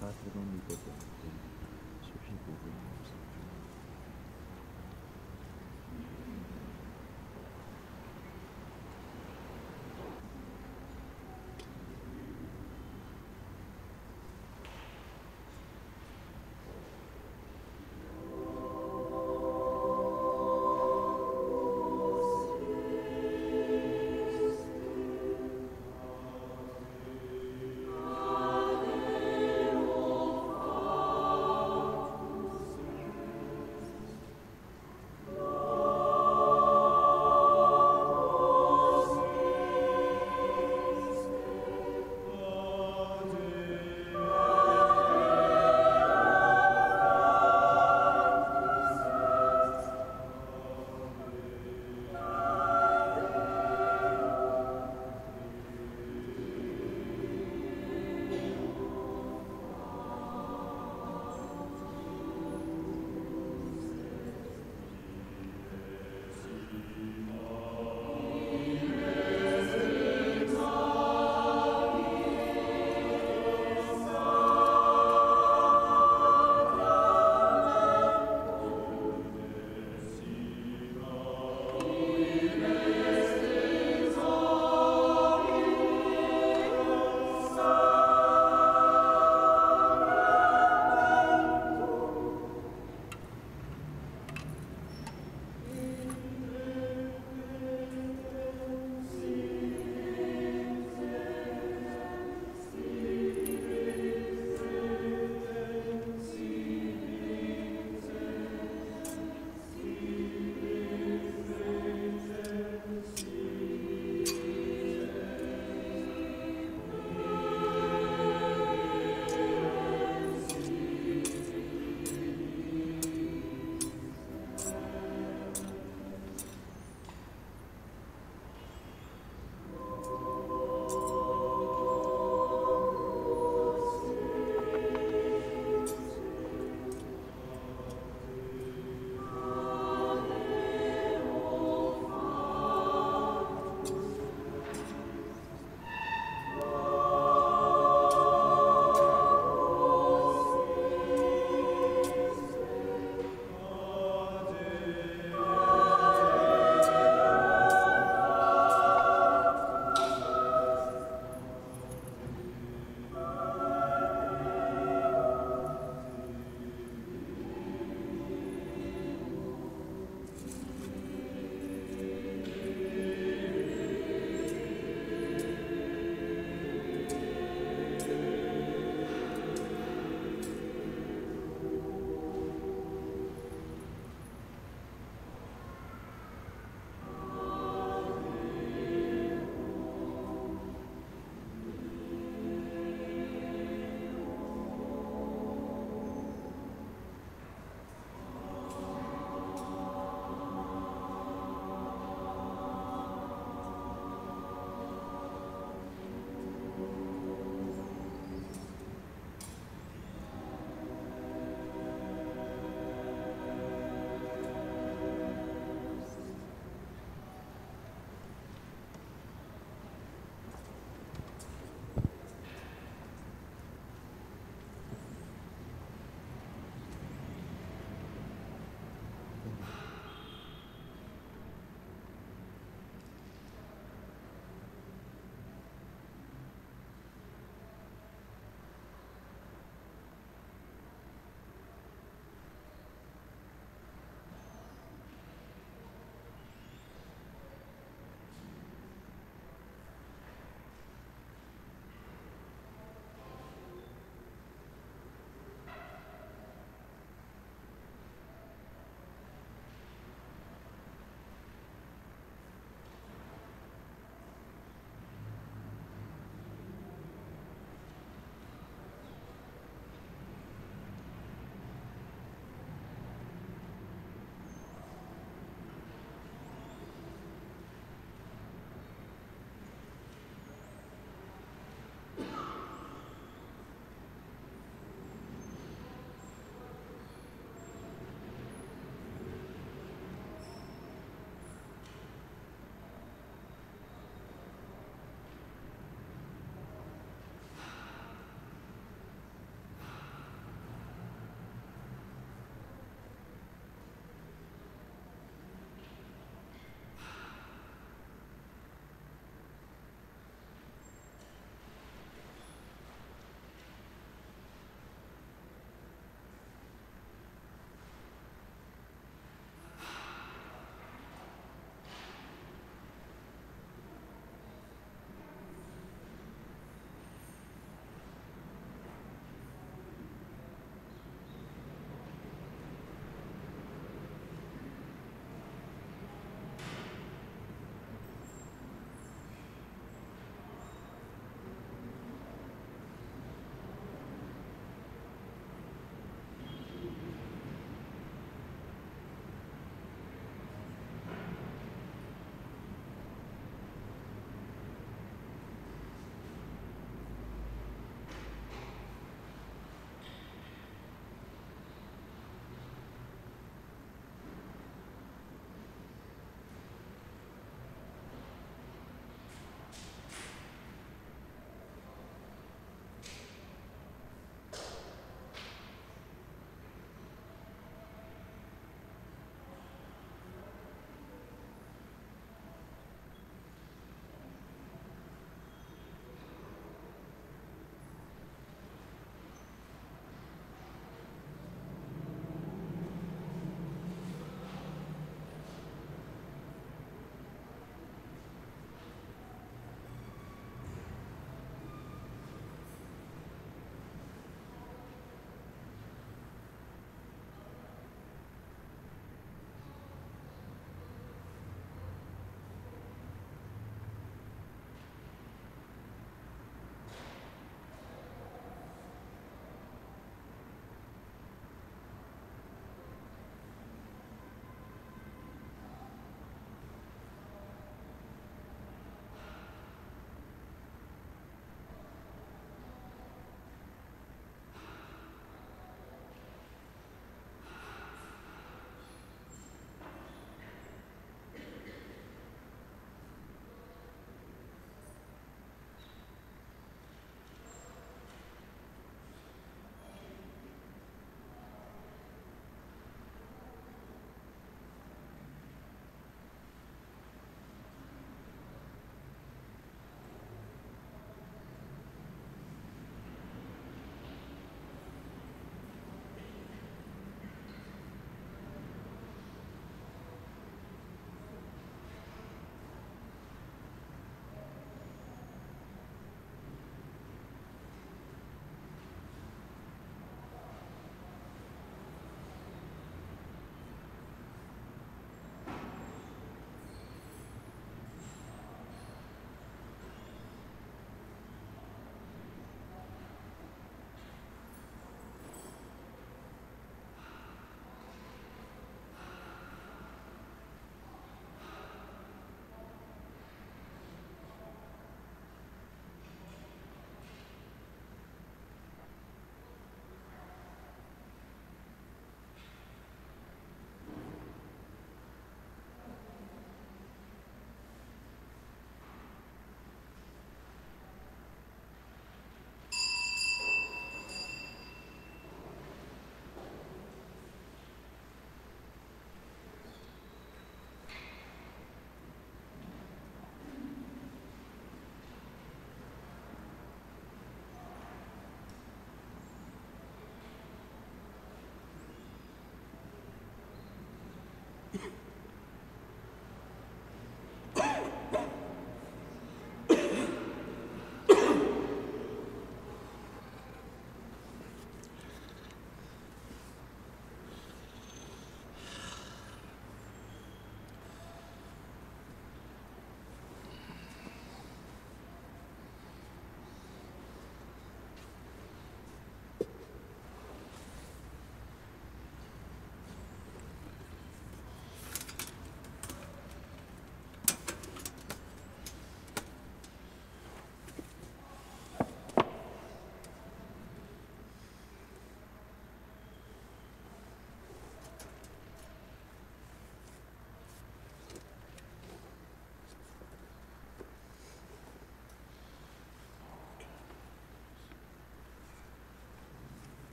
pátria não me governa, surge governos.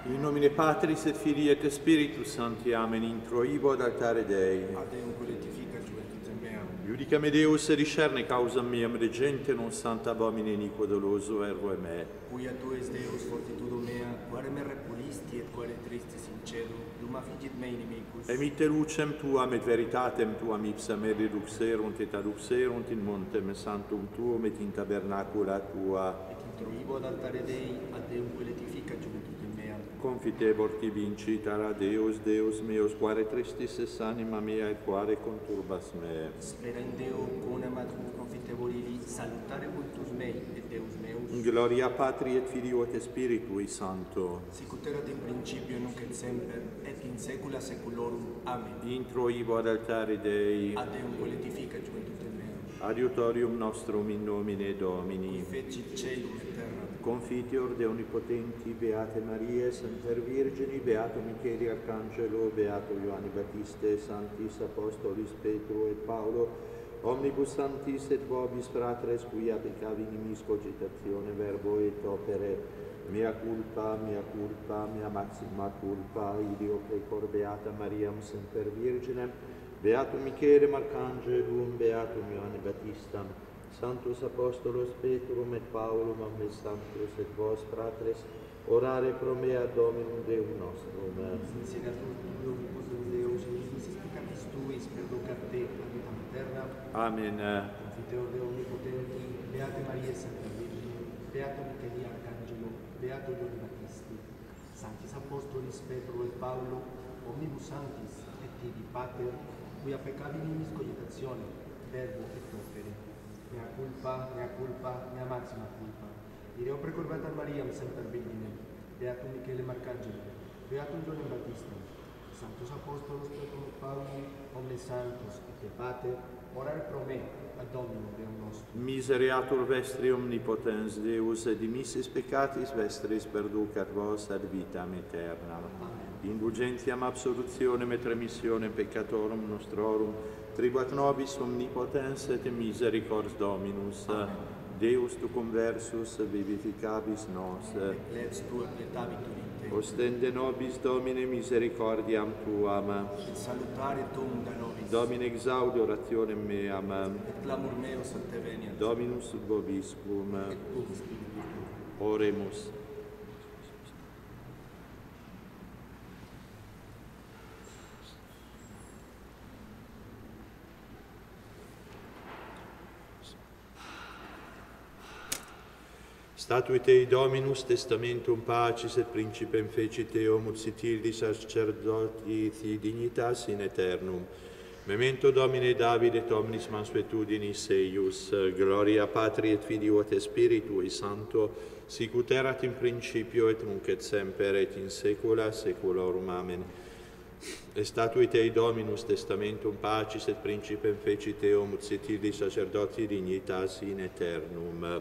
In nomine Patris et Filii et Spiritus Sancti, amen, introibo ad altare Dei. Ad eum qualifica juventutem meam. Iudica me Deus e discerne causam meam de gente non santa abomine iniquo doloso ergo e me. Quia tu es Deus fortitudo mea, quare me repulisti et quare tristis in cielo, dum affigit me inimicus. Emitte lucem tuam et veritatem tuam ipsa me reduxerunt et aduxerunt in montem santum tuum et in tabernacula tua. Et introibo ad altare Dei, ad eum qualifica juventutem meam. Confitebor qui vincitara Deus, Deus meus, quare tristis es anima mea et quare conturbas me. Spera in Deo, conam ad confiteborili, salutare cultus mei et Deus meus. Gloria Patri et Filio et Spiritui Sancto. Sicut erat in principio, nunc et semper, et in saecula saeculorum. Amen. Introibo ad altare Dei. Ad eum qualifica juventutem meam. Adiutorium nostrum in nomine Domini. Fecit celum et terra. Confiteor de Onipotenti, Beate Marie, Semper Virgini, Beato Michele Arcangelo, Beato Ioanni Battiste, Sanctis Apostolis Petro et Paolo, Omnibus Sanctis et vobis fratres, quia peccavi nimis cogitatione, verbo et opere, mea culpa, mea maxima culpa, ideo precor Beata Mariam Semper Virginem, Beato Michele Arcangelum, Beatum Ioanni Battistam, Sanctus Apostolos Petrum et Paulum, omnes sanctus et vos, fratres, orare pro me ad Dominum Deum nostrum. Sincenatur gloribus Deus, in visis peccatis tuis, perducat te, ad vitam aeterna. Amen. Confiteor de Omnipotenti, Beate Maria Semper Virgine, Beato Michele Arcangelo, Beato Ioanni Battisti, Sanctis Apostolis Petro et Paulo, Omnibus Sanctis et Tibi Pater, quia peccavi nimis cogitatione, verbo et opere. Mea culpa, mea maxima culpa. Ideo precurvatam Mariam Semper Virgine, Beatum Michele Arcangelo, Beatum Ioannem Battistam, Sanctus Apostolos Petrum et Paulum, omnes sanctus et te Pater, orare pro me, ad Dominum Deum nostrum. Misereatur vestri omnipotens Deus, et dimissis peccatis vestris perducat vos ad vitam aeternam. Indulgentiam absolutionem et remissionem peccatorum nostrorum, tribuat nobis omnipotens et misericors Dominus. Amen. Deus tu conversus vivificabis nos. Lex tua pietabitur in te. Ostende nobis Domine misericordiam tuam. Et salutare tuum da nobis. Domine exaudi orationem meam. Et clamor meus ad te veniat. Dominus vobiscum. Et ubi spiritu. Oremus. Statui Tei Dominus testamentum pacis et principem fecit eum ut sitildi sacerdotii dignitas in aeternum. Memento Domine David et omnis mansuetudinis eius, gloria Patri et Filio et Spiritui Sancto, sicut erat in principio et nunc et semper et in saecula saeculorum. Amen. Statui Tei Dominus testamentum pacis et principem fecit eum ut sitildi sacerdotii dignitas in aeternum.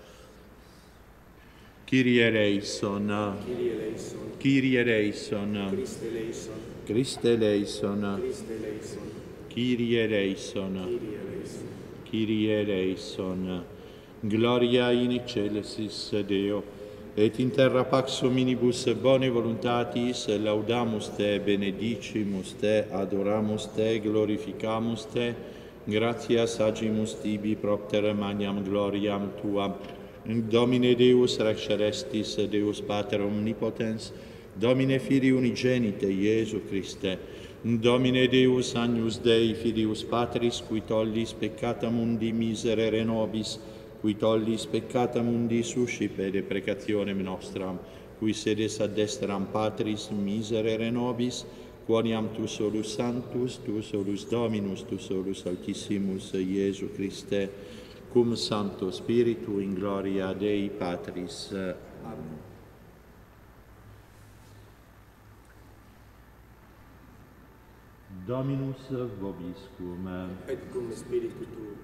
Kyrie eleison. Kyrie eleison. Kyrie eleison. Christe eleison. Christe eleison. Christe eleison. Kyrie eleison. Kyrie eleison. Kyrie eleison. Gloria in excelsis Deo, et in terra pax hominibus bone voluntatis laudamus te, benedicimus te, adoramus te, glorificamus te, gratias agimus tibi propter magnam gloriam tuam. Domine Deus rex celestis, Deus Pater omnipotens, Domine Filii unigenite, Iesu Christe, Domine Deus agnus Dei, Filius Patris, qui tollis peccata mundi miserere nobis, qui tollis peccata mundi suscipe deprecationem nostram, qui sedes ad destram Patris miserere nobis, quoniam tu solus sanctus, tu solus Dominus, tu solus Altissimus, Iesu Christe, cum Sancto Spiritu in gloria Dei Patris. Amen. Dominus vobiscum. Et cum spiritu tuo.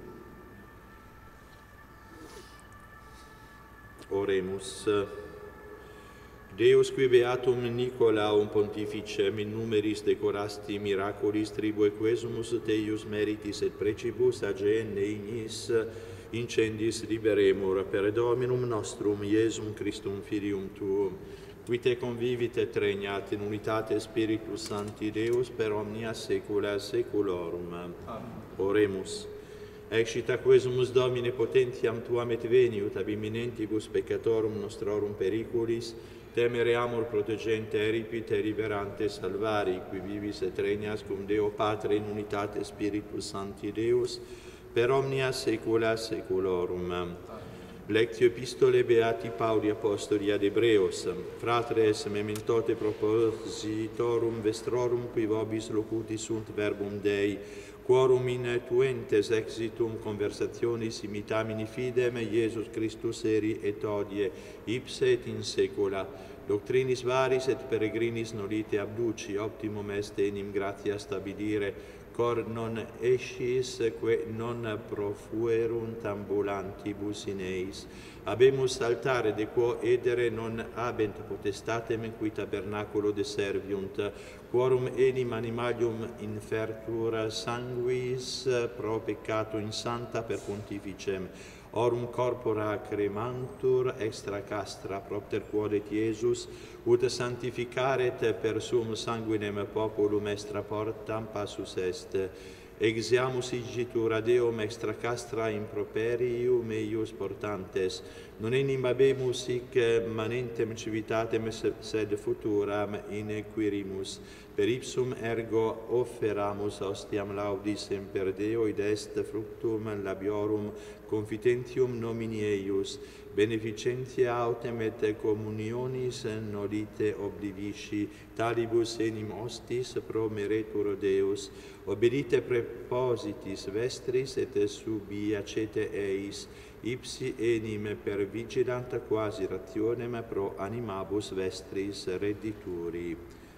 Oremus. Deus qui beatum Nicolaum pontificem in numeris decorasti miraculis tribue quesumus Teius meritis et precibus agene ignis incendis liberemur per Dominum nostrum Iesum Christum Filium Tuum, qui te convivit et regnat in unitate Spiritus Sancti Deus per omnia saecula saeculorum. Amen. Oremus. Exit aquesumus Domine potentiam Tuam et veniut ab imminentibus peccatorum nostrorum periculis, temere amor protegente eripit e liberante salvari, qui vivis et regnas cum Deo Patre in unitate Spiritus Sancti Deus, per omnia saecula saeculorum. Lectio Epistole Beati Pauli Apostoli ad Hebreos, fratres mementote propositorum vestrorum qui vobis locuti sunt verbum Dei, quorum in tuentes exitum conversationis imitamini fidem Iesus Christus eri et odie, ipse et in saecula, doctrinis varis et peregrinis nolite abduci, optimum est enim gratia stabilire, cor non escis que non profuerunt ambulantibus in eis. Habemus altare de quo edere non habent potestatem qui tabernaculo deserviunt, quorum enim animalium infertur sanguis pro peccato in santa per pontificem, orum corpora cremantur extra castra propter quodet Iesus, ut sanctificaret per sum sanguinem populum extra portam passus est. Exiamus igitur ad Deum extra castra improperium eius portantes, non enim habemus hic manentem civitatem sed futuram inequirimus, per ipsum ergo offeramus ostiam laudis semper Deo, id est fructum labiorum confitentium nomini eius, beneficentia autem et communionis nolite oblivisci, talibus enim hostis pro meretur Deus, obedite prepositis vestris et subiacete eis, ipsi enim per vigilant quasi rationem pro animabus vestris reddituri.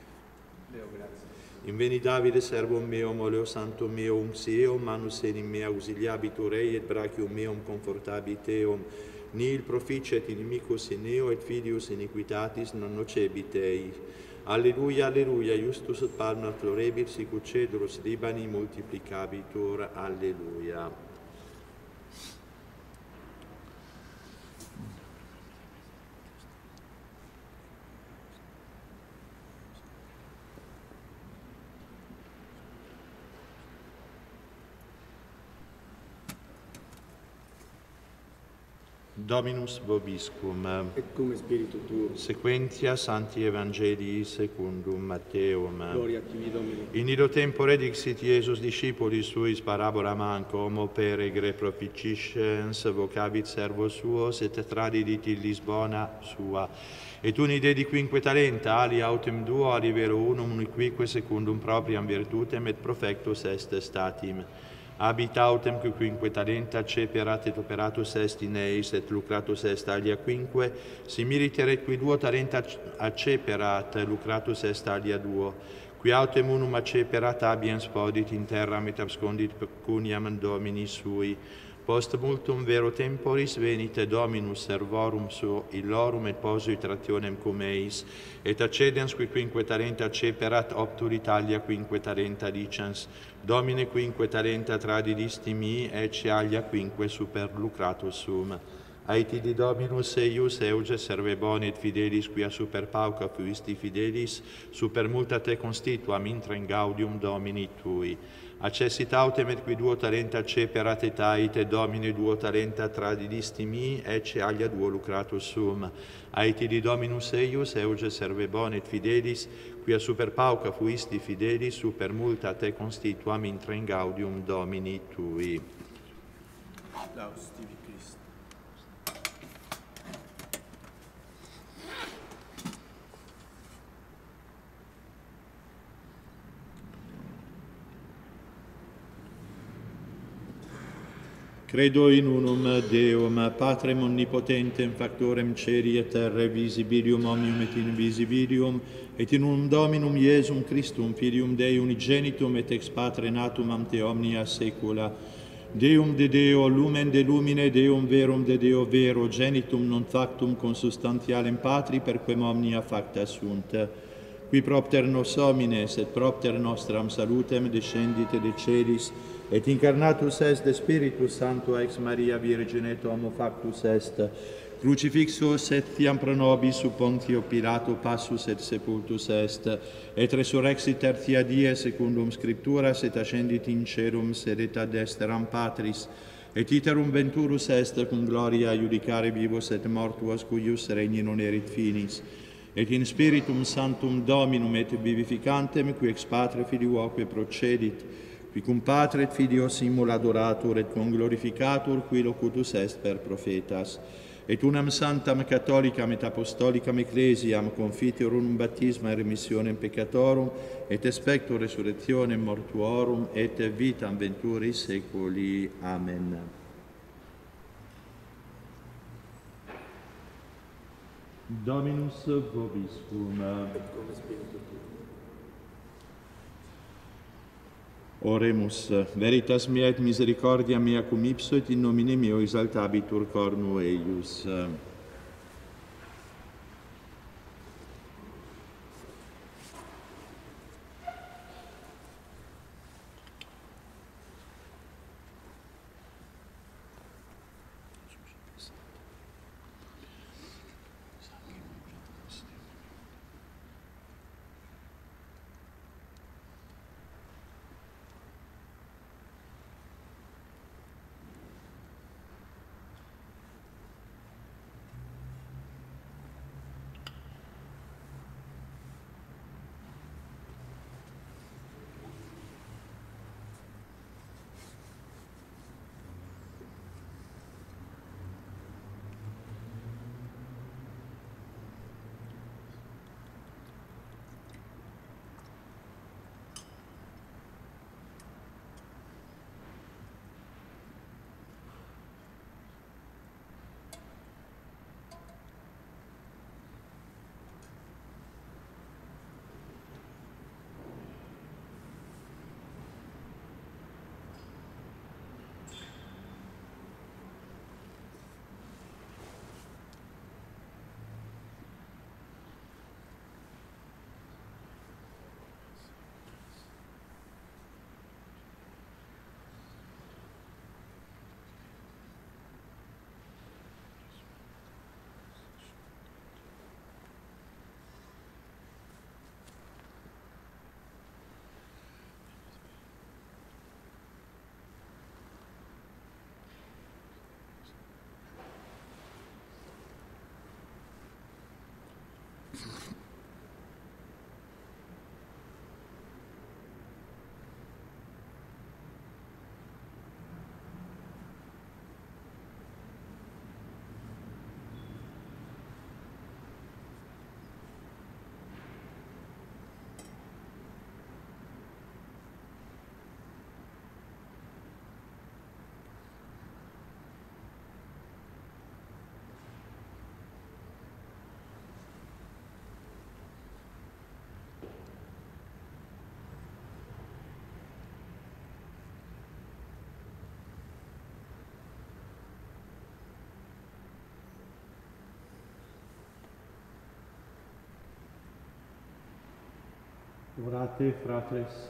Deo, grazie. Inveni Davide, servum meum, oleo santum meo unxi eum, manus enim mea auxiliabitur ei, et brachium meum confortabit eum, nihil proficet inimicus in eo, et filius iniquitatis non nocebit ei. Alleluia, alleluia, justus ut palma florebit, sic ut cedrus Libani multiplicabitur. Alleluia. Dominus vobiscum. Et cum spiritu tuo. Sequentia Sancti Evangelii secundum Matteum. Gloria a tibi, Domine. In illo tempore dixit Iesus discipulis suis parabola manco, homo peregre proficiscens vocabit servos suos, et tradidit illis bona sua. Et uni dedi quinque talenta, ali autem duo, ali vero unum, uniquique secundum propriam virtutem, et profectus est statim. Habit autem que quinque talenta ceperat et operatus est in eis, et lucratus est alia quinque, similiter et qui duo talenta acceperat, lucratus est alia duo. Qui autem unum acceperat abiens podit in terram et abscondit pecuniam domini sui. Post multum vero temporis venit Dominus servorum suo illorum et posuit rationem cum eis, et accedens qui quinque talenta acceperat opturit alia quinque talenta dicens, Domine quinque talenta tradidisti mi, ecce alia quinque super lucratus sum. Aeti di Dominus eius euge serve boni et fidelis, quia super pauca fuisti fidelis, super multa te constituam intra in gaudium Domini tui. Accessit autem et qui duo talenta acceperat et aite, Domine duo talenta tradidisti mi, ecce alia duo lucratus sum. Aeti di Dominus eius euge serve boni et fidelis, quia super pauca fuisti fidelis, super multa te constituam intra in gaudium Domini tui. Laus tibi Christ. Credo in unum Deum, Patrem omnipotentem, factorem celi et terrae, visibilium omnium et invisibilium, et in unum Dominum Iesum Christum, Filium Dei unigenitum, et ex Patre natum ante omnia saecula. Deum de Deo, lumen de lumine, Deum verum de Deo vero, genitum non factum consubstantialem Patri, perquem omnia facta sunt. Qui propter nos homines, et propter nostram salutem, descendite de celis, et incarnatus est de Spiritus Sancto ex Maria Virgine et homo factus est, crucifixus et tiam pro nobis sub Pontio Pilato passus et sepultus est, et resurrexit tertia die secundum Scripturas, et ascendit in caelum, sedet ad dexteram Patris, et iterum venturus est cum gloria iudicare vivos et mortuos, cuius regni non erit finis, et in Spiritum Sanctum Dominum et vivificantem, qui ex Patre Filioque procedit, qui cum Patre et Filio simul adoratur et cum glorificatur, qui locutus est per prophetas, et unam sanctam catholicam et apostolicam ecclesiam confiterum baptisma et remissionem peccatorum, et expecto resurrectionem mortuorum, et vitam venturis saeculi. Amen. Dominus vobiscum. Oremus, veritas mea et misericordia mea cum ipso et in nomine meo exaltabitur cornu eius. Orate, fratres.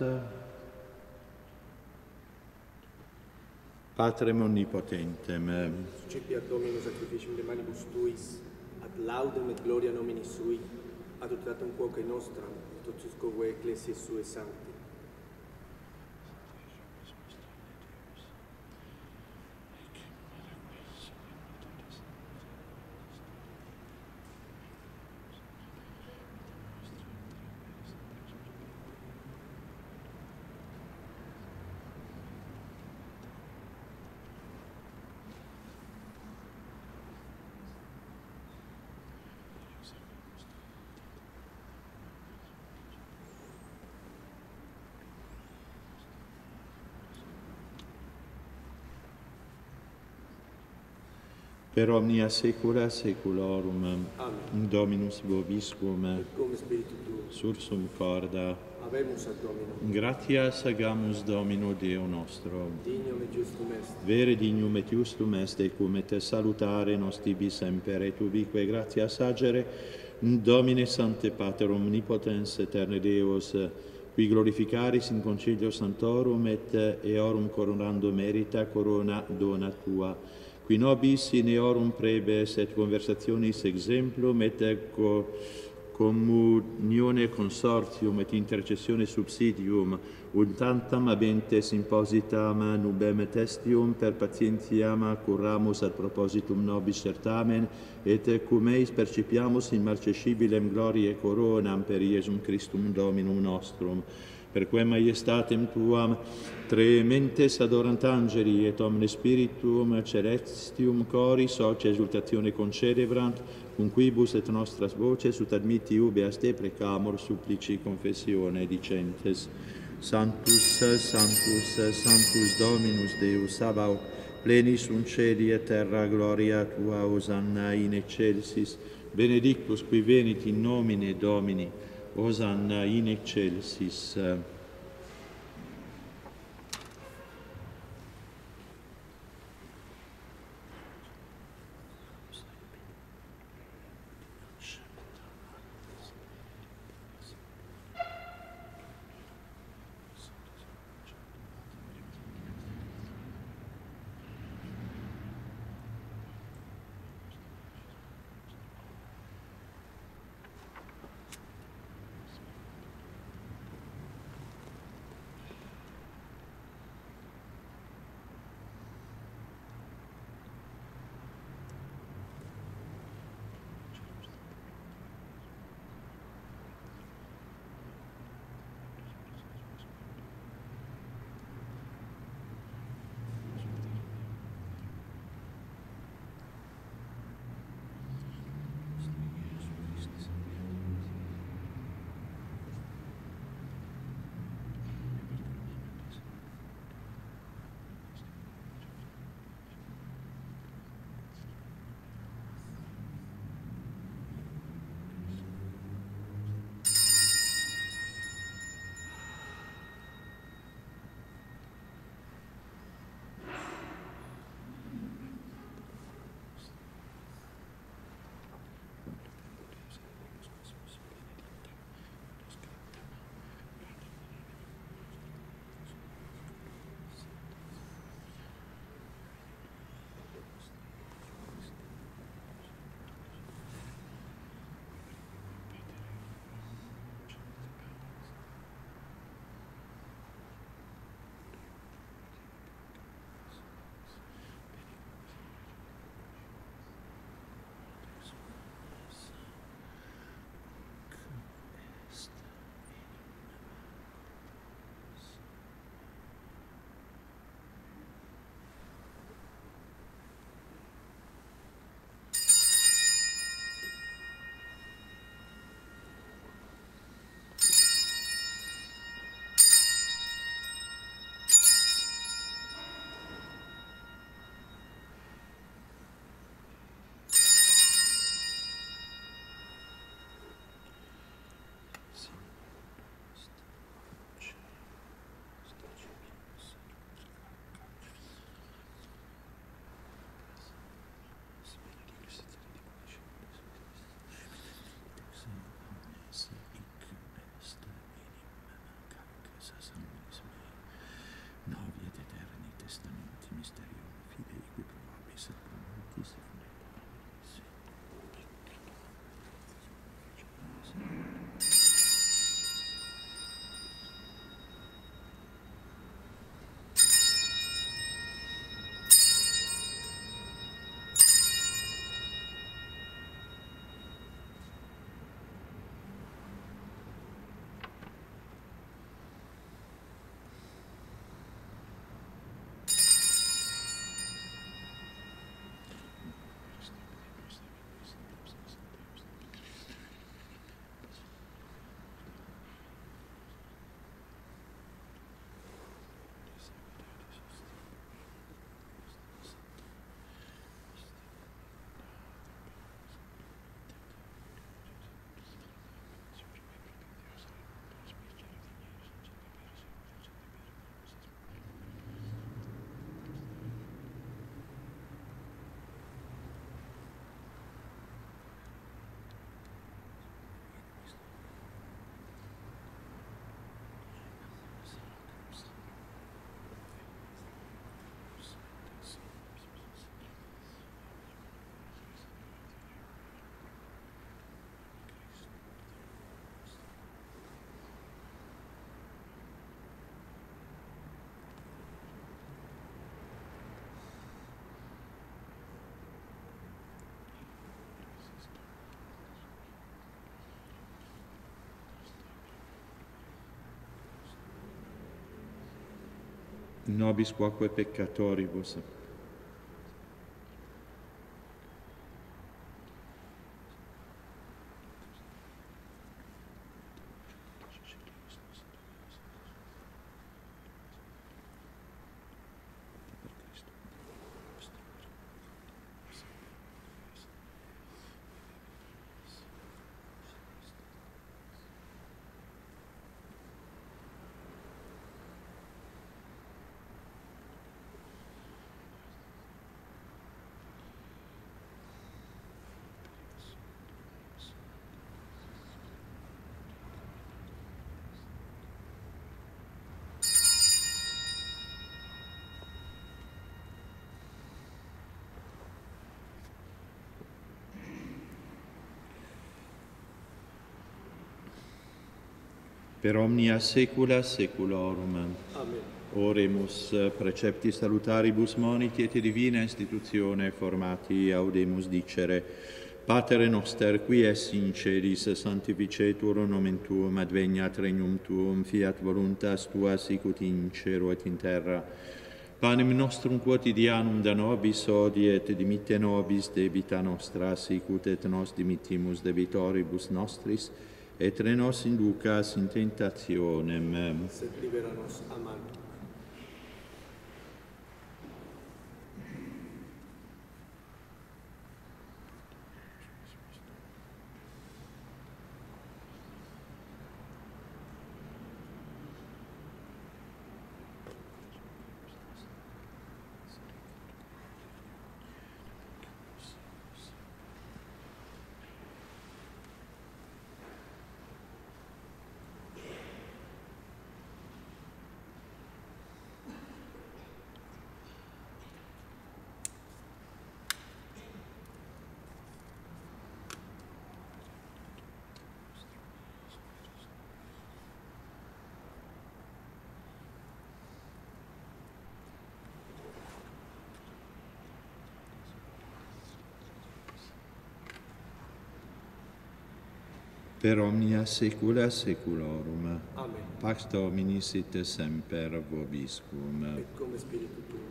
Patrem omnipotentem. Suscipia Domino sacrificium de manibus tuis, ad laudem et gloria nomini sui, ad utratum quoque nostram, totus quoque ecclesiae sue sancti. Per omnia saecula saeculorum. Amen. Dominus vobiscum. Et cum spiritu tuo. Sursum corda. Habemus ad Domino. Gratias agamus Domino Deo nostro. Dignum et justum est. Vere dignum et justum est, ecum et salutare nos tibi semper, et ubique gratias agere, Domine Sancte Pater Omnipotens Eterne Deus, qui glorificaris in concilio santorum et eorum coronando merita corona dona tua, qui nobis in eorum prebes et conversationis exemplum et communione consortium et intercessione subsidium ut tantam habentes impositam nubem testium per patientiam curramus ad propositum nobis certamen et cum eis percipiamus in marcescibilem gloriae coronam per Iesum Christum Dominum nostrum, per quem maiestatem tuam trementes adorant angeli et omne spiritum celestium coris hoc exultatione concelebrant, cum quibus et nostras voces ut admitti ubeas te precamur supplici confessione dicentes. Sanctus, Sanctus, Sanctus Dominus Deus Sabaoth, plenis sunt celi et terra gloria tua, Hosanna in excelsis, benedictus qui venit in nomine Domini, Hosanna in excelsis. nobis quoque peccatoribus, per omnia saecula saeculorum. Amen. Oremus, precepti salutaribus moniti et divina institutione formati audemus dicere: Pater noster, qui es in celis, sanctificetur nomen tuum, adveniat regnum tuum, fiat voluntas tua sicut in cielo et in terra. Panem nostrum quotidianum da nobis hodie, et dimitte nobis debita nostra, sicut et nos dimittimus debitoribus nostris, et ne nos inducas in tentationem, Sed libera nos a malo. per omnia saecula saeculorum. Amen. Pax Domini sit semper vobiscum. Et cum spiritu tuo.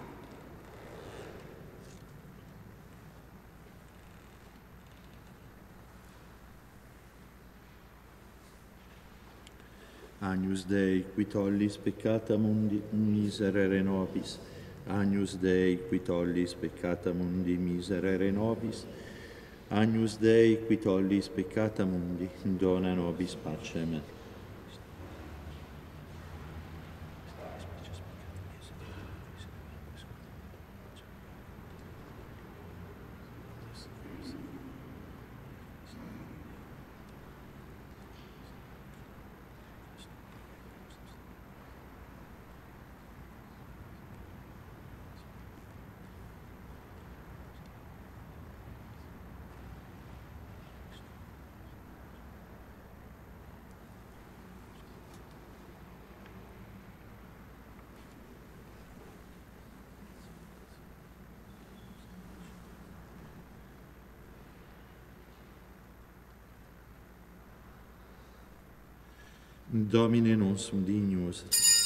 Agnus Dei, qui tollis peccata mundi, miserere nobis. Agnus Dei, qui tollis peccata mundi, miserere nobis. Agnus Dei, qui tollis peccata mundi, dona nobis pacem. Domine non sum dignus.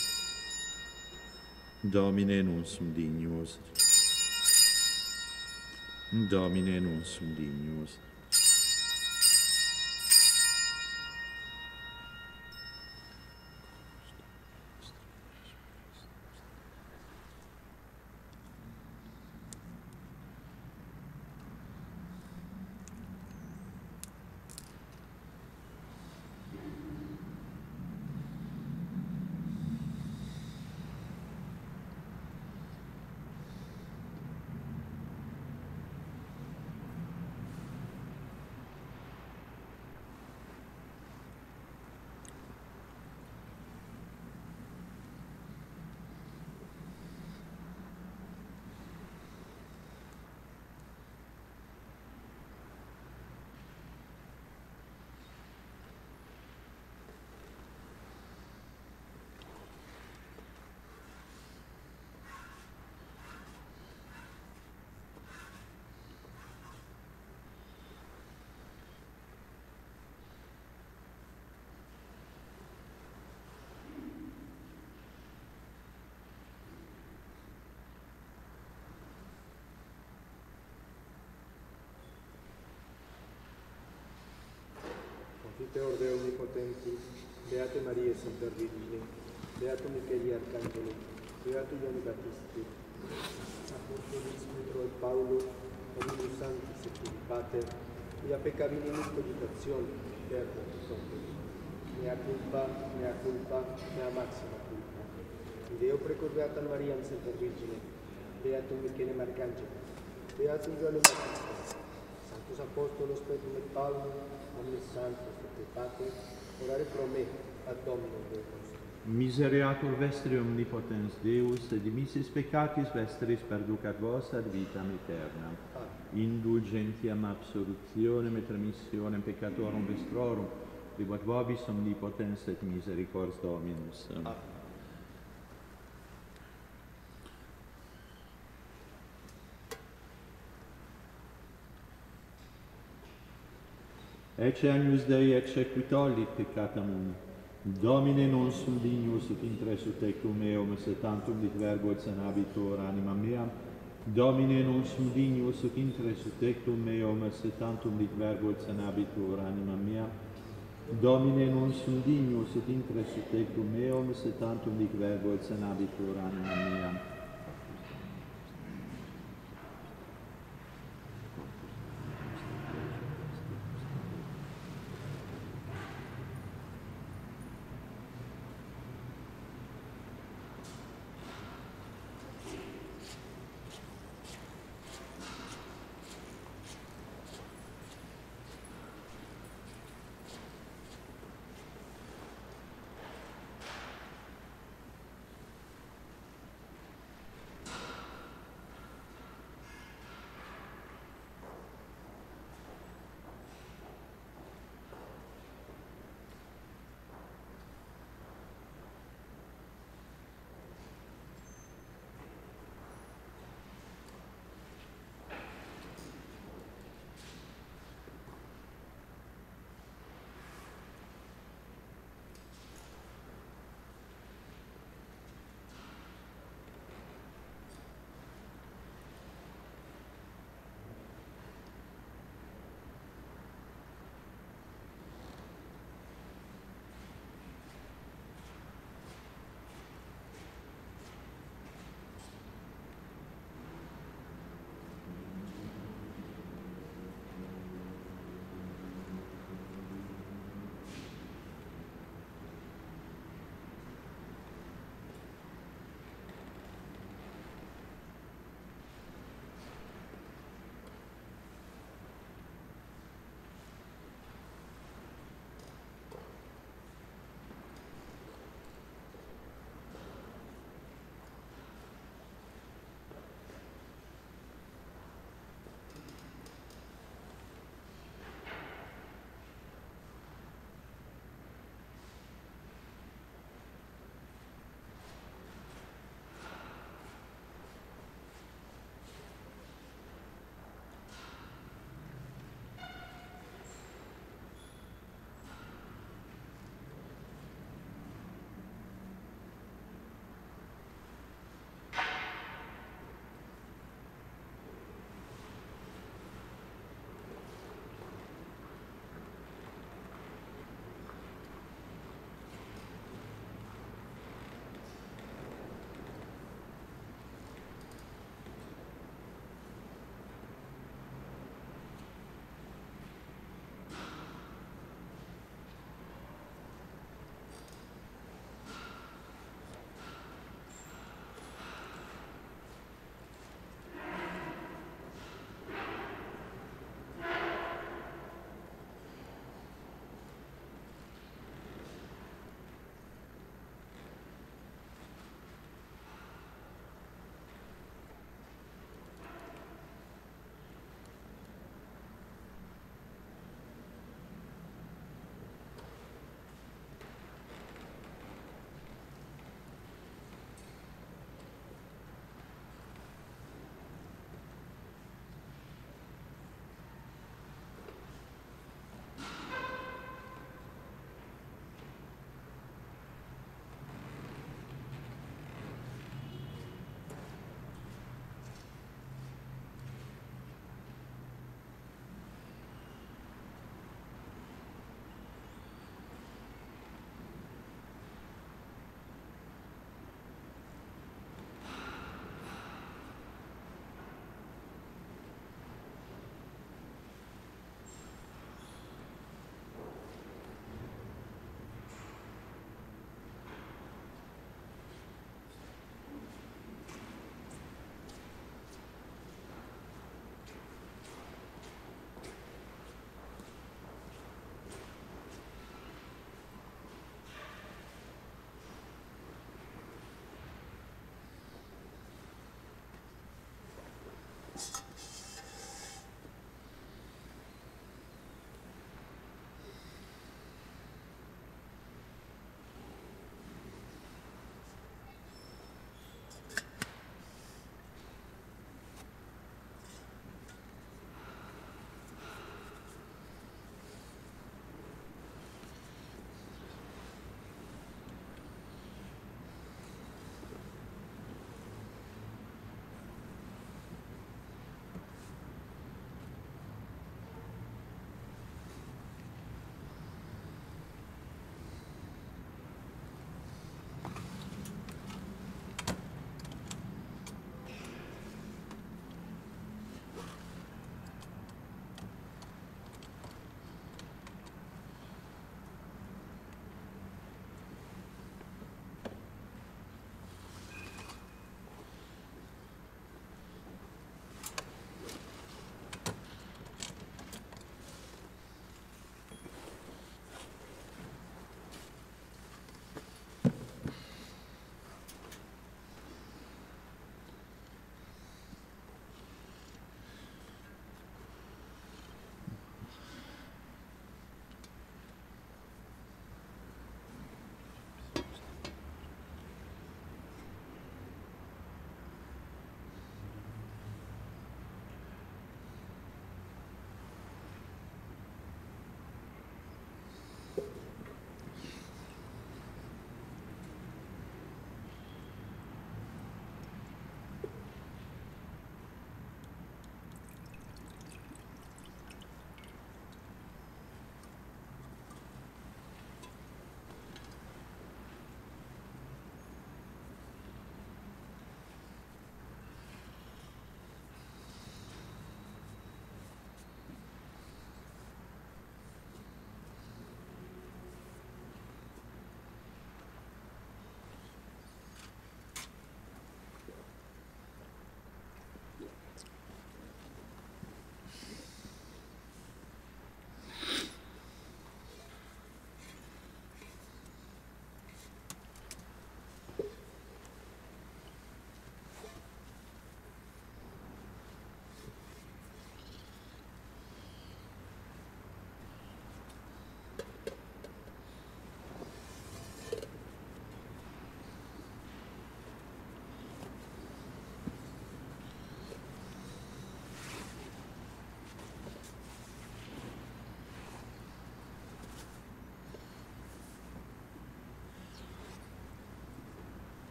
Domine non sum dignus. Domine non sum dignus. Confiteor Deo Omnipotenti, Beate Maria Semper Virgine, Beato Micheli Arcangelo, Beato Giovanni Battisti, Apostolis Petro e Paulo, Dominus Sanctis et Filii Pater, via peccabilis cogitazione, verbo et mea culpa, mea maxima culpa. Deo precorbeata Maria Semper Virgine, Beato Michele Arcangelo, Beato Giovanni Battista, Sanctus Apostolos Petro et Paulo, omnis santos et Pater, orare pro me, ad Dominum Deus nostrum. Misereatur vestri omnipotens Deus, et dimissis peccatis vestris perducat vos ad vitam aeternam. Indulgentiam absolutionem et remissionem peccatorum vestrorum, libat vobis omnipotens et misericors Dominus. Ecce agnus Dei, ecce qui tollit peccatam mundi. Domine non sum dignus ut intres ut tectum meum, se tantum dit verbo et sanabitur animam meam. Domine non sum dignus ut intres ut tectum meum, se tantum dit verbo et sanabitur animam meam. Domine non sum dignus ut intres ut tectum meum, se tantum dit verbo et sanabitur animam meam.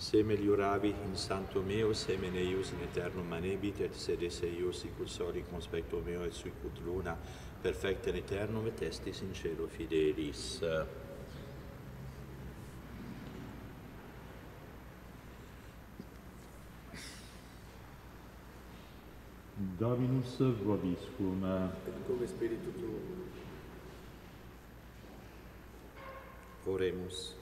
Se meliuravi in santo meo, semine eius in aeternum manebit, et sedesse eius sicut soli conspecto meo, et sicut luna, perfecta in aeternum, et estis in cielo fidelis. Dominus vobiscum. Et cum spiritu tuo. Oremus.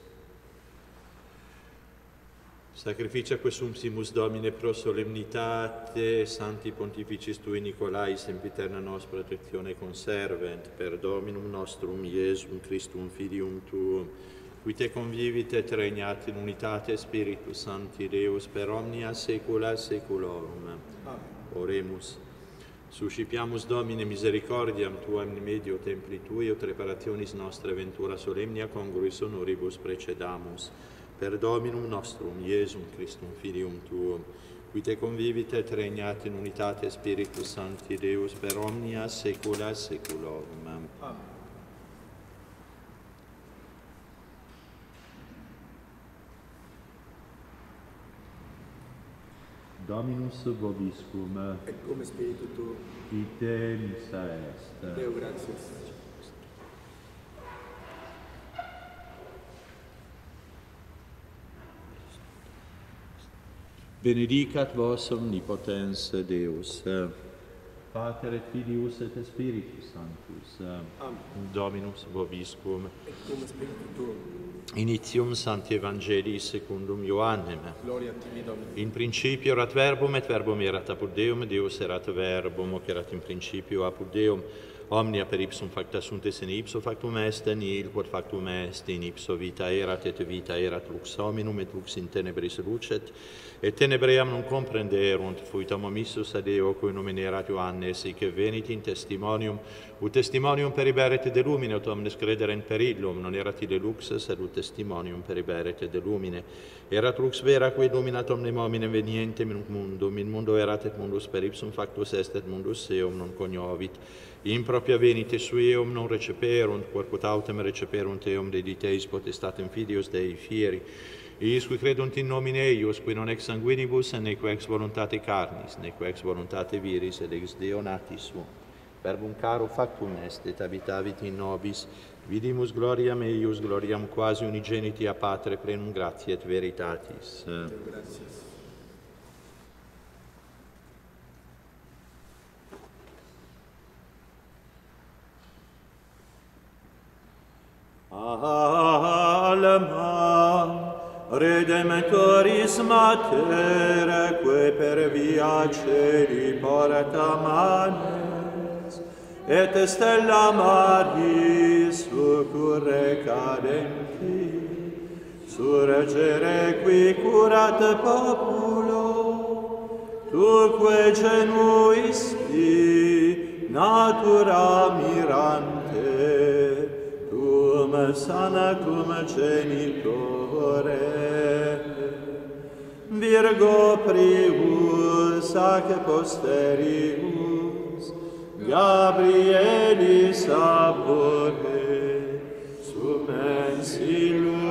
Sacrificia quesumpsimus Domine pro solemnitate Sancti Pontificis Tui Nicolai sempiterna nos protezione conservent per Dominum nostrum Iesum Christum Filium Tuum, qui te convivit et regnat in unitate Spiritus Sancti Deus per omnia saecula saeculorum. Amen. Oremus. Suscipiamus Domine misericordiam Tuam in medio templi Tui, et reparationis nostre ventura solemnia congruis honoribus precedamus. Per Dominum nostrum, Iesum Christum Filium Tuum, qui te convivit et regnat in unitate Spiritus Sancti Deus per omnia saecula saeculorum. Amen. Dominus vobiscum. Et cum spiritu tuo. Ite missa est. Deo gratias. Benedicat vos omnipotens Deus, Pater et Filius et Spiritus Sanctus. Amen. Dominus vobiscum. Et cum spiritu tuo. Initium Sancti Evangelii secundum Ioannem. Gloria a tibi, Domine. In principio erat verbum, et verbum erat apud Deum, Deus erat verbum, hoc erat in principio apud Deum. Omnia per ipsum facta sunt, et in ipso factum est, nihil quod factum est, in ipso vita erat, et vita erat lux hominum, et lux in tenebris lucet, et tenebream non comprenderunt, fuitam omissus ad Deo, cui nomen erat Ioannes, hic venit in testimonium, ut testimonium periberet de lumine, ut omnes crederent per illum, non erat ille lux, sed ut testimonium periberet de lumine. Erat lux vera, qui illuminat omnem hominem venientem in mundum, in mundo erat et mundus per ipsum factus est, et mundus eum non cognovit. In propria venite sui eum non receperunt, quod autem receperunt eum dediteis potestatem Filius Dei fieri. Iis qui credunt in nomine eius, qui non ex sanguinibus, neque ex voluntate carnis, neque ex voluntate viris, ed ex Deo natis sunt. Verbum caro factum est, et habitavit in nobis, vidimus gloriam eius, gloriam quasi unigeniti a Patre, plenum gratiae et veritatis. Deo gratias. Alma Redemptoris Mater, que per via celi porta manes, et stella Maris succurre cadenti, surgere qui curat populo, tuque genuisti natura mirante, sanatum genitore, Virgo prius ac posterius, Gabrielis abore, sumens illum